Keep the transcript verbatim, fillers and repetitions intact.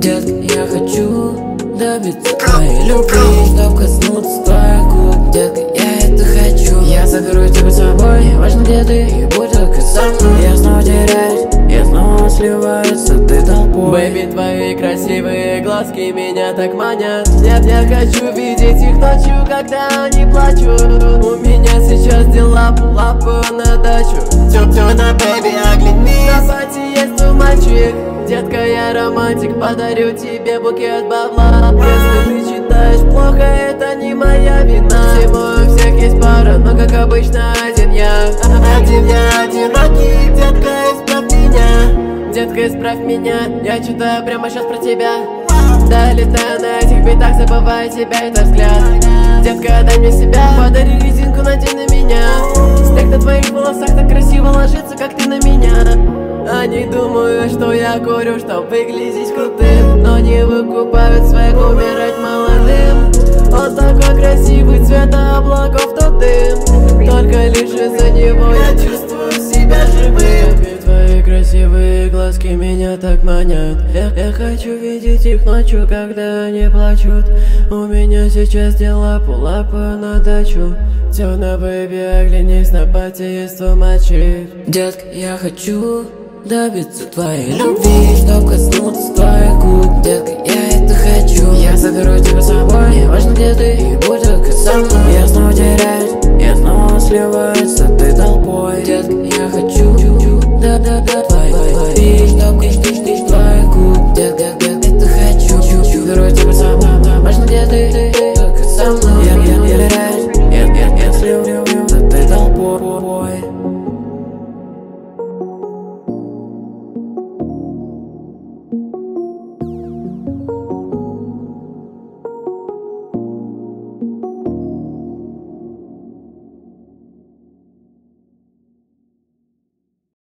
Детка, я хочу добиться твоей любви, чтоб коснуться твоих губ. Детка, я это хочу. Я заберу тебя с собой, важно где ты, и будь только со мной. Я снова теряюсь, я снова сливаюсь с этой толпой. Бэйби, твои красивые глазки меня так манят. Нет, я хочу видеть их ночью, когда они плачут. У меня сейчас дела, лапы на дачу. Тёна, бэйби, оглянись. На пати есть твой мальчик. Детка, я романтик, подарю тебе букет бабла. Если ты читаешь плохо, это не моя вина. Зимой у всех есть пара, но как обычно один я. Один я, одинокий, детка, исправь меня. Детка, исправь меня, я читаю прямо сейчас про тебя. Да, летаю на этих битах, забываю тебя, это взгляд. Детка, дай мне себя, подари резинку, надень на меня. Снег на твоих волосах так красиво ложится, как ты на меня. Они думают, что я курю, чтоб выглядеть крутым, но не выкупают своих умирать молодым. Он такой красивый, цвета облаков, то дым. Только лишь из-за него я чувствую себя живым. Твои красивые глазки меня так манят. Я, я хочу видеть их ночью, когда они плачут. У меня сейчас дела, пулапы на дачу. Тёна, бэйби, оглянись, на пати есть твой мальчик. Детка, я хочу добиться твоей любви, чтоб коснуться твоих губ. Детка, я это хочу. Я заберу тебя с собой, важно где ты, и будь только со мной. Я снова теряюсь, я снова сливаюсь